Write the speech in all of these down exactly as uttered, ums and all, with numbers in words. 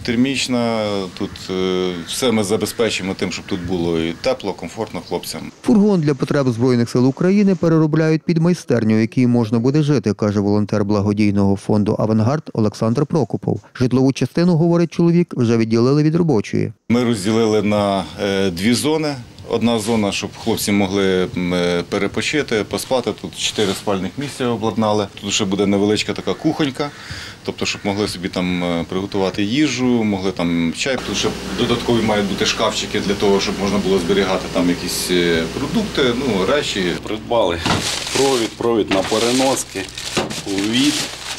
безтермічна, тут все ми забезпечимо тим, щоб тут було і тепло, комфортно хлопцям. Фургон для потреб Збройних сил України переробляють під майстерню, в якій можна буде жити, каже волонтер благодійного фонду «Авангард» Олександр Прокопов. Житлову частину, говорить чоловік, вже відділили від робочої. Ми розділили на дві зони. Одна зона, щоб хлопці могли перепочити, поспати. Тут чотири спальних місця обладнали. Тут ще буде невеличка така кухонька, тобто, щоб могли собі там приготувати їжу, могли там чай. Тут ще додаткові мають бути шкафчики для того, щоб можна було зберігати там якісь продукти, ну, речі. Придбали провід, провід на переноски, від.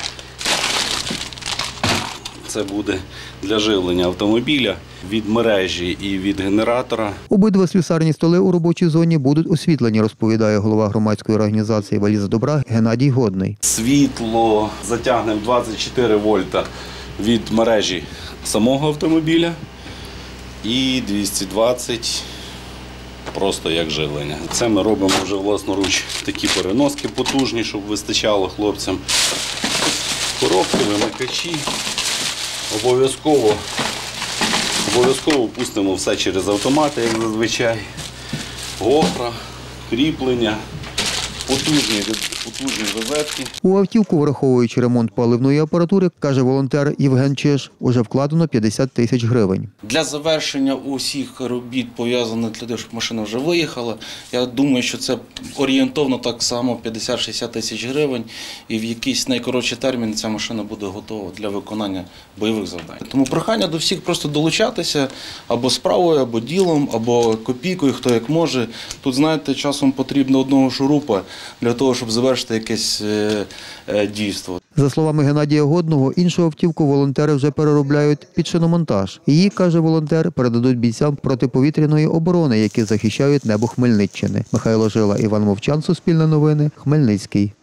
Це буде для живлення автомобіля від мережі і від генератора. Обидва слюсарні столи у робочій зоні будуть освітлені, розповідає голова громадської організації «Валіза добра» Геннадій Годний. Світло затягне в двадцять чотири вольта від мережі самого автомобіля і двісті двадцять просто як живлення. Це ми робимо вже власноруч такі переноски потужні, щоб вистачало хлопцям. Коробки, вимикачі. Обов'язково обов'язково пустимо все через автомати, як зазвичай. Гофра, кріплення, потужні, потужні розетки. У автівку, враховуючи ремонт паливної апаратури, каже волонтер Євген Чиж, уже вкладено п'ятдесят тисяч гривень. Для завершення усіх робіт, пов'язаних для того, щоб машина вже виїхала, я думаю, що це орієнтовно так само п'ятдесят-шістдесят тисяч гривень, і в якийсь найкоротший термін ця машина буде готова для виконання бойових завдань. Тому прохання до всіх просто долучатися або справою, або ділом, або копійкою, хто як може. Тут, знаєте, часом потрібно одного шурупа для того, щоб завершити якесь е, е, дійство. За словами Геннадія Годного, іншу автівку волонтери вже переробляють під шиномонтаж. Її, каже волонтер, передадуть бійцям протиповітряної оборони, які захищають небо Хмельниччини. Михайло Жила, Іван Мовчан, Суспільне новини, Хмельницький.